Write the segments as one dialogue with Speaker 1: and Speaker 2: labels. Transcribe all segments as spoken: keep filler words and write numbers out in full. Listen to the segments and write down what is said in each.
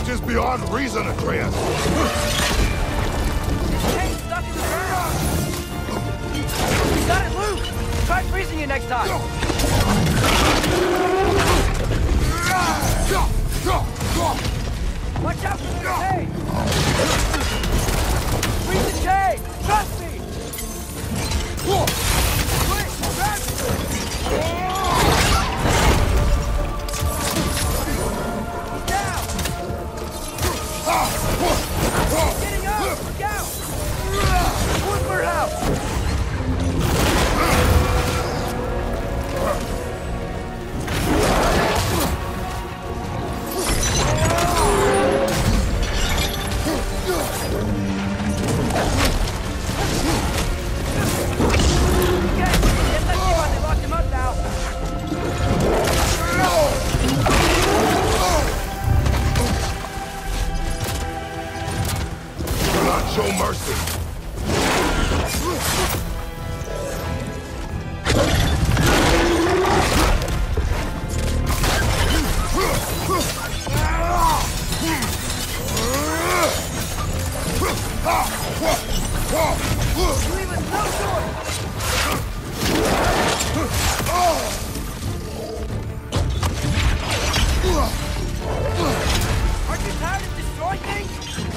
Speaker 1: beast is beyond reason, Atreus.
Speaker 2: Hey, stuck in the ground. You got it loose. Try freezing it next time. Watch out for the chain. Freeze the chain. Trust me. Quick, grab it. Down. Getting up. Look out. Woodward out.
Speaker 1: Show mercy.
Speaker 2: Leave us no choice. Aren't you tired of destroying things?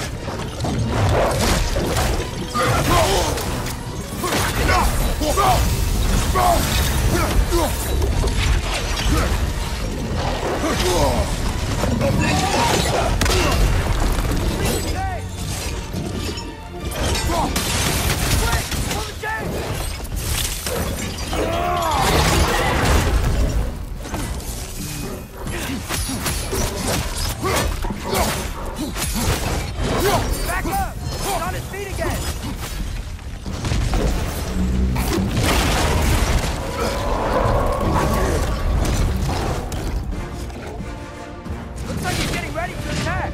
Speaker 2: Back up! He's on his feet again! Looks like he's getting ready to attack!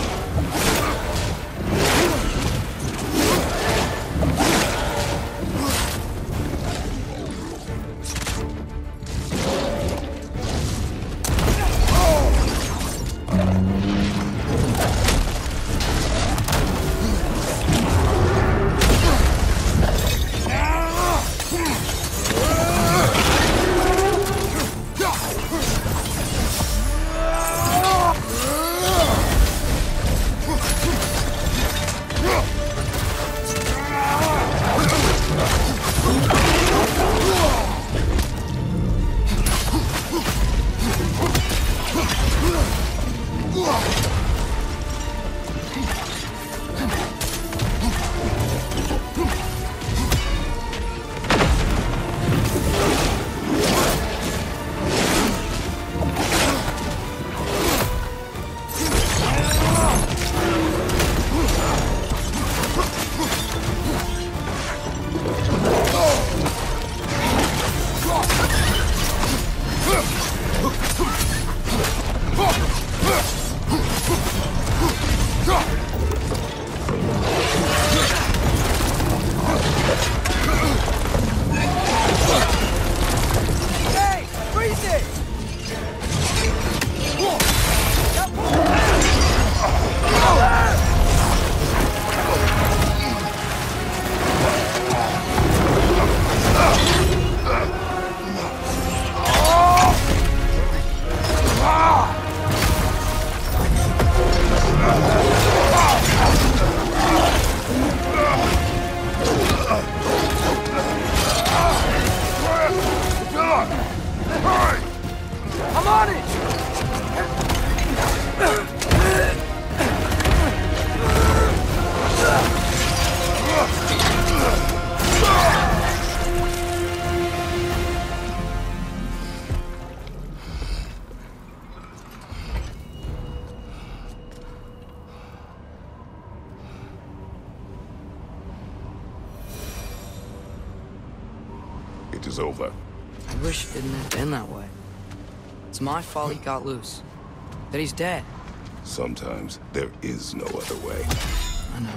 Speaker 1: It is over.
Speaker 2: I wish it didn't have been that way. It's my fault he got loose. That he's dead.
Speaker 1: Sometimes there is no other way.
Speaker 2: I know.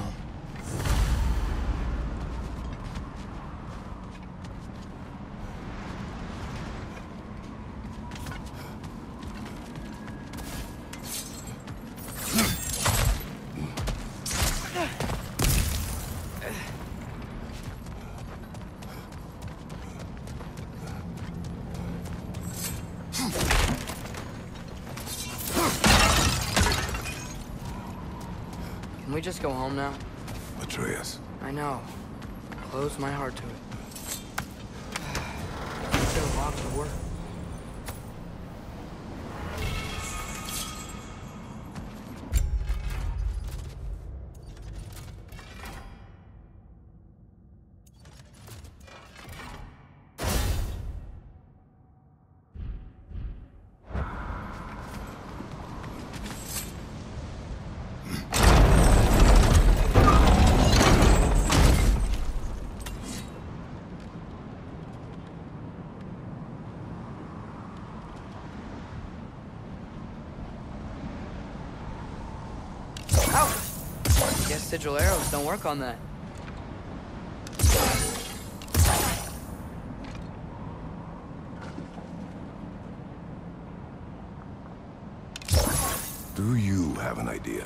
Speaker 2: Can we just go home now?
Speaker 1: Atreus.
Speaker 2: I know. Close my heart to it. Let's go walk to work. Sigil arrows don't work on that.
Speaker 1: Do you have an idea?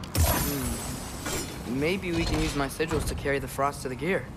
Speaker 2: Hmm. Maybe we can use my sigils to carry the frost to the gear.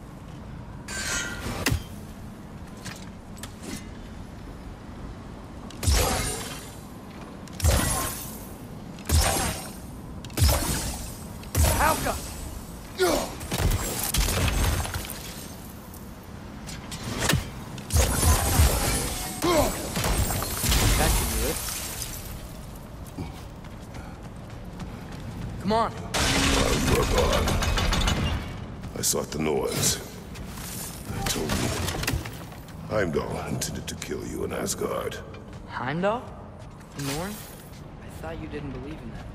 Speaker 2: Come on.
Speaker 1: I'll work on. I sought the Norse. They told me Heimdall intended to kill you in Asgard.
Speaker 2: Heimdall? Norn? I thought you didn't believe in that.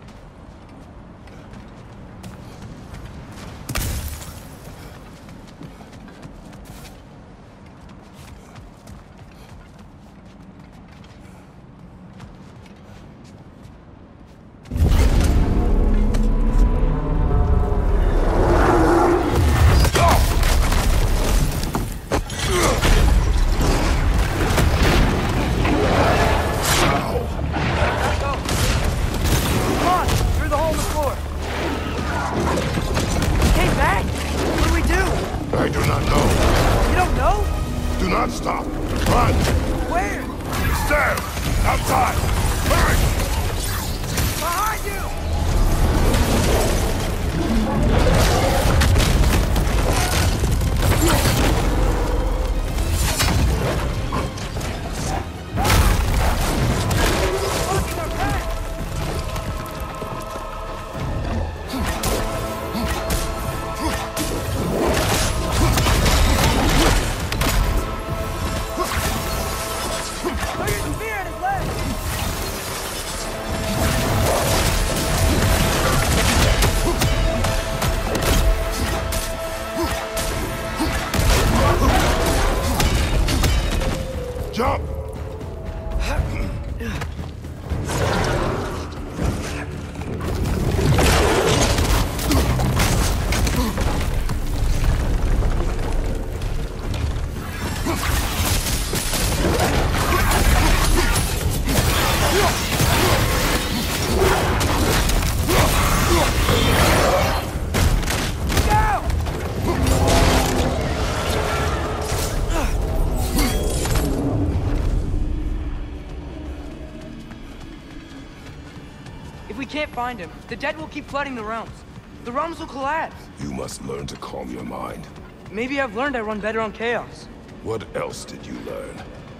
Speaker 2: Find him. The dead will keep flooding the realms. The realms will collapse.
Speaker 1: You must learn to calm your mind.
Speaker 2: Maybe I've learned I run better on chaos.
Speaker 1: What else did you learn?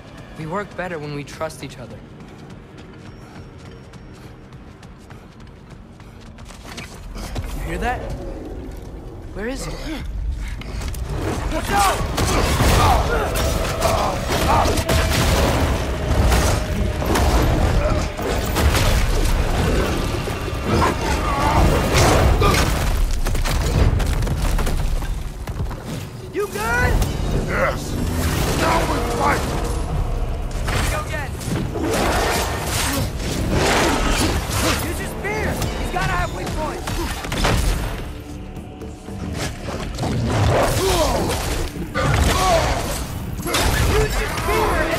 Speaker 2: We work better when we trust each other. You hear that? Where is he? Watch out! You good?
Speaker 1: Yes. Now we fight.
Speaker 2: Here we go again. Use your spear. He's gotta have weak points. Use your spear.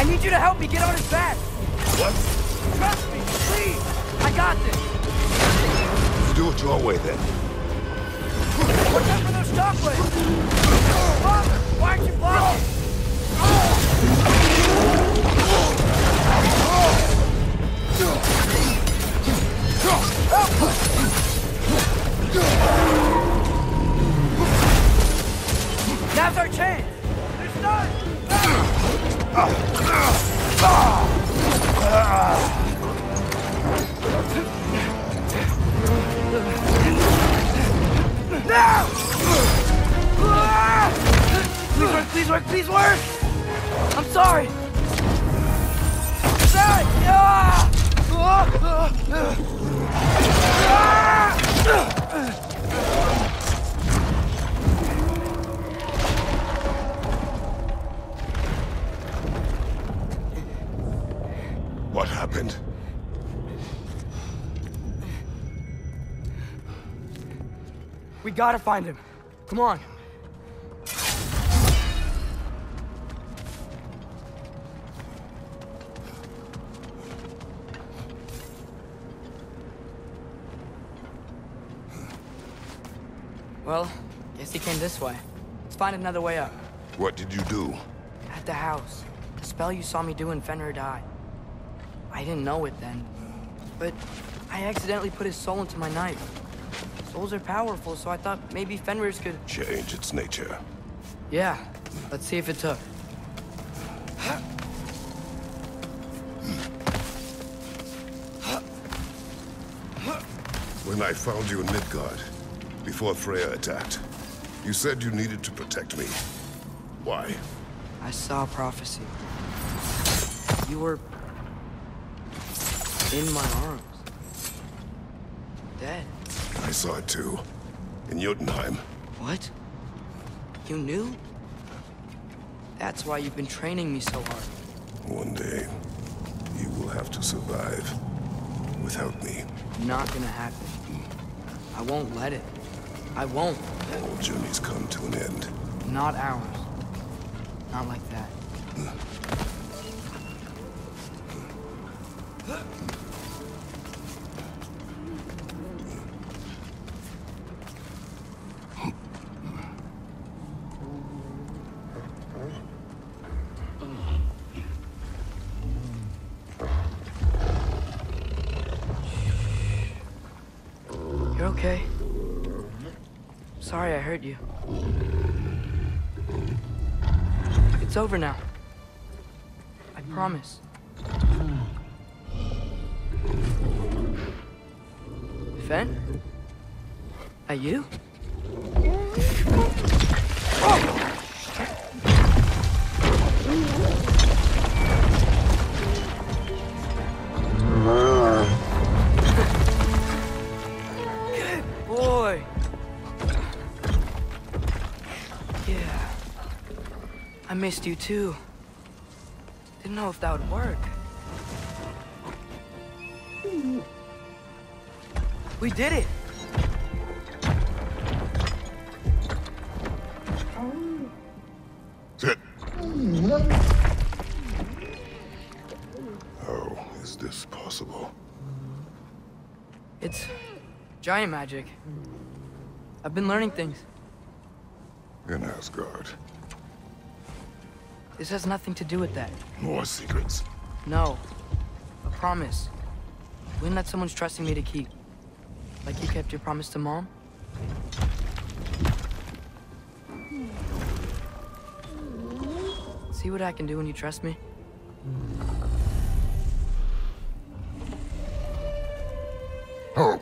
Speaker 2: I need you to help me get on his back.
Speaker 1: What?
Speaker 2: Trust me, please. I got this.
Speaker 1: You do it your way then.
Speaker 2: Watch out for those shockwaves. Fuck! Why aren't you blocking? Now's our chance! They're stunned! Now! Please work, please work, please work! I'm sorry! Sorry!
Speaker 1: What happened?
Speaker 2: We gotta find him. Come on. Well, guess he came this way. Let's find another way up.
Speaker 1: What did you do?
Speaker 2: At the house. The spell you saw me do when Fenrir died. I didn't know it then, but I accidentally put his soul into my knife. Souls are powerful, so I thought maybe Fenrir's could...
Speaker 1: Change its nature.
Speaker 2: Yeah, let's see if it took.
Speaker 1: When I found you in Midgard, before Freya attacked, you said you needed to protect me. Why?
Speaker 2: I saw a prophecy. You were... in my arms. Dead.
Speaker 1: I saw it too. In Jotunheim.
Speaker 2: What? You knew? That's why you've been training me so hard.
Speaker 1: One day, you will have to survive without me.
Speaker 2: Not gonna happen. I won't let it. I won't.
Speaker 1: All journeys come to an end.
Speaker 2: Not ours. Not like that. You're okay. Sorry I hurt you. It's over now. I promise. Fen? Are you? Good boy. Yeah. I missed you too. Didn't know if that would work. We did it!
Speaker 1: Sit. How is this possible?
Speaker 2: It's giant magic. I've been learning things.
Speaker 1: In Asgard.
Speaker 2: This has nothing to do with that.
Speaker 1: More secrets.
Speaker 2: No. A promise. Wouldn't let someone's trusting me to keep. Like you kept your promise to Mom? See what I can do when you trust me?
Speaker 1: Home.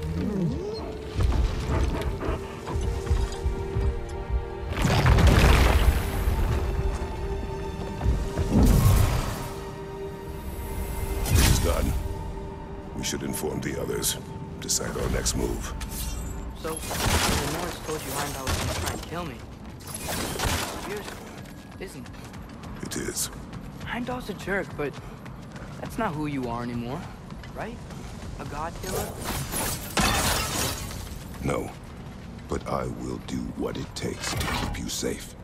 Speaker 1: This is done. We should inform the others. Decide our next move.
Speaker 2: So, the Norse told you Heimdall was gonna try and kill me. Seriously, isn't it?
Speaker 1: It is.
Speaker 2: Heimdall's a jerk, but that's not who you are anymore, right? A god killer?
Speaker 1: No. But I will do what it takes to keep you safe.